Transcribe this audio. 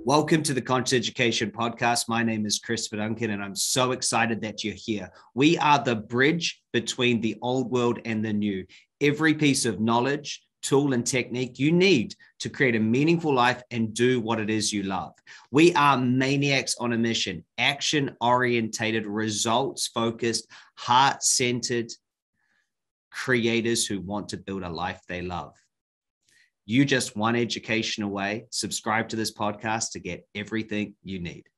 Welcome to the Conscious Education Podcast. My name is Chris Duncan and I'm so excited that you're here. We are the bridge between the old world and the new. Every piece of knowledge, tool, and technique you need to create a meaningful life and do what it is you love. We are maniacs on a mission, action-orientated, results-focused, heart-centered creators who want to build a life they love. You just one education away. Subscribe to this podcast to get everything you need.